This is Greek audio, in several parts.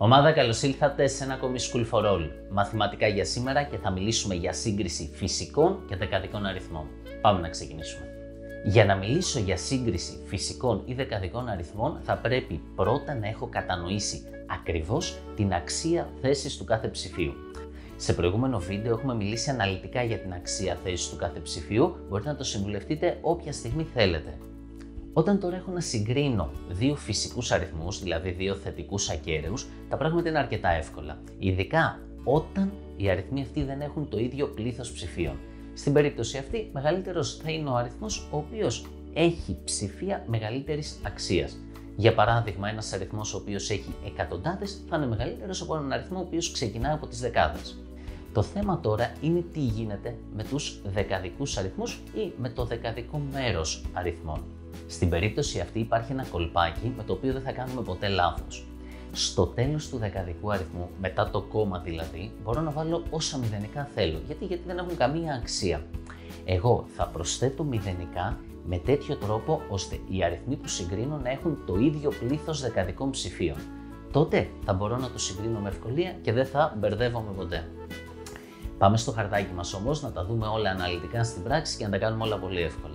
Ομάδα, καλώς ήλθατε σε ένα ακόμη School for All. Μαθηματικά για σήμερα και θα μιλήσουμε για σύγκριση φυσικών και δεκαδικών αριθμών. Πάμε να ξεκινήσουμε. Για να μιλήσω για σύγκριση φυσικών ή δεκαδικών αριθμών θα πρέπει πρώτα να έχω κατανοήσει ακριβώς την αξία θέσης του κάθε ψηφίου. Σε προηγούμενο βίντεο έχουμε μιλήσει αναλυτικά για την αξία θέσης του κάθε ψηφίου, μπορείτε να το συμβουλευτείτε όποια στιγμή θέλετε. Όταν τώρα έχω να συγκρίνω δύο φυσικούς αριθμούς, δηλαδή δύο θετικούς ακέραιους, τα πράγματα είναι αρκετά εύκολα. Ειδικά όταν οι αριθμοί αυτοί δεν έχουν το ίδιο πλήθος ψηφίων. Στην περίπτωση αυτή, μεγαλύτερος θα είναι ο αριθμός ο οποίος έχει ψηφία μεγαλύτερης αξίας. Για παράδειγμα, ένας αριθμός ο οποίος έχει εκατοντάδες θα είναι μεγαλύτερος από έναν αριθμό ο οποίος ξεκινάει από τις δεκάδες. Το θέμα τώρα είναι τι γίνεται με τους δεκαδικούς αριθμούς ή με το δεκαδικό μέρος αριθμών. Στην περίπτωση αυτή υπάρχει ένα κολπάκι με το οποίο δεν θα κάνουμε ποτέ λάθος. Στο τέλος του δεκαδικού αριθμού, μετά το κόμμα δηλαδή, μπορώ να βάλω όσα μηδενικά θέλω. Γιατί δεν έχουν καμία αξία. Εγώ θα προσθέτω μηδενικά με τέτοιο τρόπο ώστε οι αριθμοί που συγκρίνω να έχουν το ίδιο πλήθος δεκαδικών ψηφίων. Τότε θα μπορώ να τους συγκρίνω με ευκολία και δεν θα μπερδεύομαι ποτέ. Πάμε στο χαρτάκι μας όμως να τα δούμε όλα αναλυτικά στην πράξη και να τα κάνουμε όλα πολύ εύκολα.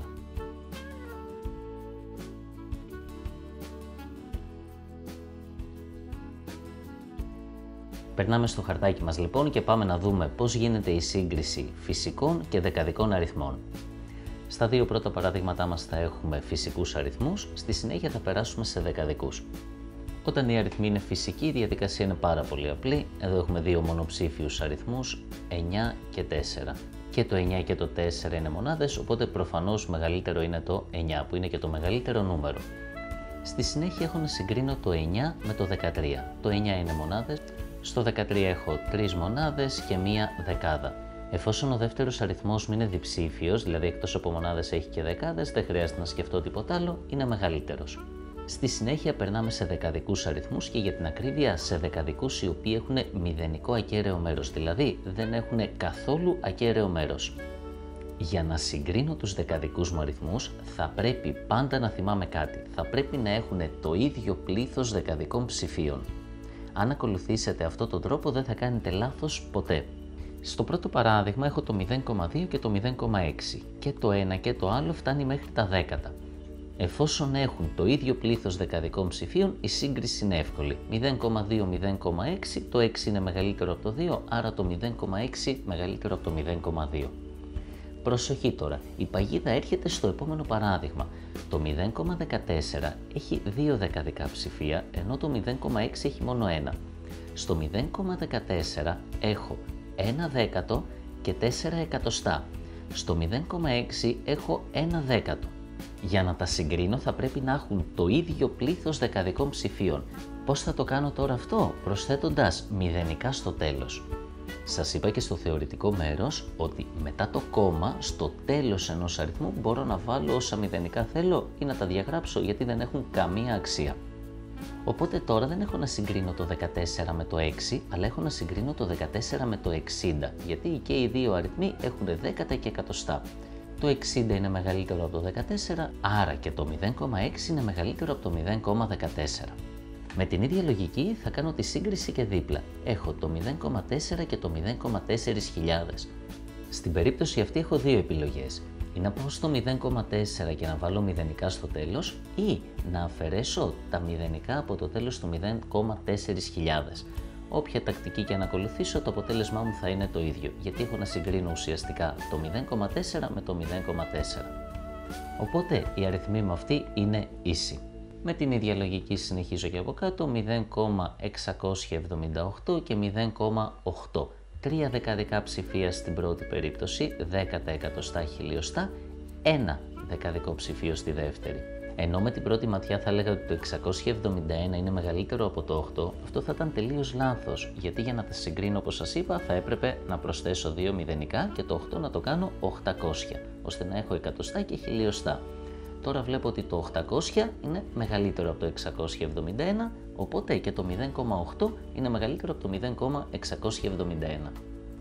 Περνάμε στο χαρτάκι μας λοιπόν και πάμε να δούμε πώς γίνεται η σύγκριση φυσικών και δεκαδικών αριθμών. Στα δύο πρώτα παραδείγματά μας θα έχουμε φυσικούς αριθμούς, στη συνέχεια θα περάσουμε σε δεκαδικούς. Όταν οι αριθμοί είναι φυσικοί, η διαδικασία είναι πάρα πολύ απλή. Εδώ έχουμε δύο μονοψήφιους αριθμούς, 9 και 4. Και το 9 και το 4 είναι μονάδες, οπότε προφανώς μεγαλύτερο είναι το 9, που είναι και το μεγαλύτερο νούμερο. Στη συνέχεια έχω να συγκρίνω το 9 με το 13. Το 9 είναι μονάδες. Στο 13 έχω 3 μονάδες και μία δεκάδα. Εφόσον ο δεύτερος αριθμός μου είναι διψήφιος, δηλαδή εκτός από μονάδες έχει και δεκάδες, δεν χρειάζεται να σκεφτώ τίποτα άλλο, είναι μεγαλύτερος. Στη συνέχεια περνάμε σε δεκαδικούς αριθμούς και για την ακρίβεια σε δεκαδικούς οι οποίοι έχουν μηδενικό ακέραιο μέρος, δηλαδή δεν έχουν καθόλου ακέραιο μέρος. Για να συγκρίνω τους δεκαδικούς μου αριθμούς θα πρέπει πάντα να θυμάμαι κάτι, θα πρέπει να έχουν το ίδιο πλήθος δεκαδικών ψηφίων. Αν ακολουθήσετε αυτόν τον τρόπο δεν θα κάνετε λάθος ποτέ. Στο πρώτο παράδειγμα έχω το 0,2 και το 0,6 και το ένα και το άλλο φτάνει μέχρι τα δέκατα. Εφόσον έχουν το ίδιο πλήθος δεκαδικών ψηφίων η σύγκριση είναι εύκολη. 0,2-0,6, το 6 είναι μεγαλύτερο από το 2, άρα το 0,6 μεγαλύτερο από το 0,2. Προσοχή τώρα, η παγίδα έρχεται στο επόμενο παράδειγμα. Το 0,14 έχει 2 δεκαδικά ψηφία, ενώ το 0,6 έχει μόνο ένα. Στο 0,14 έχω 1 δέκατο και 4 εκατοστά. Στο 0,6 έχω 1 δέκατο. Για να τα συγκρίνω θα πρέπει να έχουν το ίδιο πλήθος δεκαδικών ψηφίων. Πώς θα το κάνω τώρα αυτό? Προσθέτοντας μηδενικά στο τέλος. Σας είπα και στο θεωρητικό μέρος ότι μετά το κόμμα, στο τέλος ενός αριθμού μπορώ να βάλω όσα μηδενικά θέλω ή να τα διαγράψω γιατί δεν έχουν καμία αξία. Οπότε τώρα δεν έχω να συγκρίνω το 14 με το 6, αλλά έχω να συγκρίνω το 14 με το 60, γιατί και οι δύο αριθμοί έχουν δέκατα και εκατοστά. Το 60 είναι μεγαλύτερο από το 14, άρα και το 0,6 είναι μεγαλύτερο από το 0,14. Με την ίδια λογική θα κάνω τη σύγκριση και δίπλα. Έχω το 0,4 και το 0,4 χιλιάδες. Στην περίπτωση αυτή έχω δύο επιλογές. Ή να πάω στο 0,4 και να βάλω μηδενικά στο τέλος ή να αφαιρέσω τα μηδενικά από το τέλος του 0,4 χιλιάδες. Όποια τακτική και να ακολουθήσω, το αποτέλεσμά μου θα είναι το ίδιο, γιατί έχω να συγκρίνω ουσιαστικά το 0,4 με το 0,4. Οπότε οι αριθμοί μου αυτοί είναι ίσοι. Με την ίδια λογική συνεχίζω και από κάτω 0,678 και 0,8. 3 δεκαδικά ψηφία στην πρώτη περίπτωση, δέκατα, εκατοστά, χιλιοστά, 1 δεκαδικό ψηφίο στη δεύτερη. Ενώ με την πρώτη ματιά θα έλεγα ότι το 671 είναι μεγαλύτερο από το 8, αυτό θα ήταν τελείως λάθος, γιατί για να τα συγκρίνω όπως σας είπα θα έπρεπε να προσθέσω 2 μηδενικά και το 8 να το κάνω 800, ώστε να έχω εκατοστά και χιλιοστά. Τώρα βλέπω ότι το 800 είναι μεγαλύτερο από το 671, οπότε και το 0,8 είναι μεγαλύτερο από το 0,671.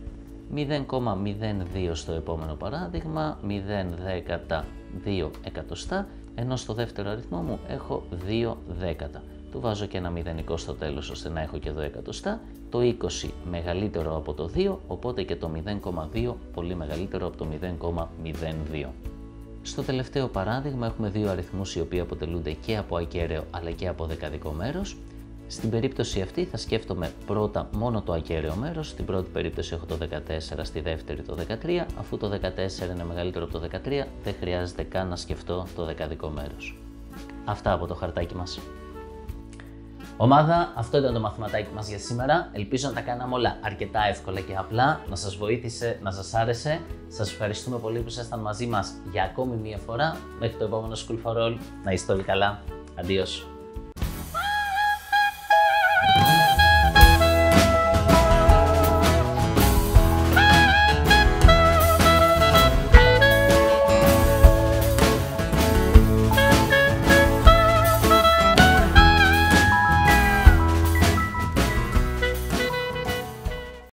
0,02 στο επόμενο παράδειγμα, 0 δέκατα 2 εκατοστά, ενώ στο δεύτερο αριθμό μου έχω 2 δέκατα. του βάζω και ένα μηδενικό στο τέλος ώστε να έχω και εδώ εκατοστά. Το 20 μεγαλύτερο από το 2, οπότε και το 0,2 πολύ μεγαλύτερο από το 0,02. Στο τελευταίο παράδειγμα έχουμε δύο αριθμούς οι οποίοι αποτελούνται και από ακέραιο αλλά και από δεκαδικό μέρος. Στην περίπτωση αυτή θα σκέφτομαι πρώτα μόνο το ακέραιο μέρος, στην πρώτη περίπτωση έχω το 14, στη δεύτερη το 13, αφού το 14 είναι μεγαλύτερο από το 13 δεν χρειάζεται καν να σκεφτώ το δεκαδικό μέρος. Αυτά από το χαρτάκι μας. Ομάδα, αυτό ήταν το μαθηματάκι μας για σήμερα. Ελπίζω να τα κάναμε όλα αρκετά εύκολα και απλά, να σας βοήθησε, να σας άρεσε. Σας ευχαριστούμε πολύ που ήσασταν μαζί μας για ακόμη μία φορά. Μέχρι το επόμενο School for All. Να είστε όλοι καλά. Αντίος.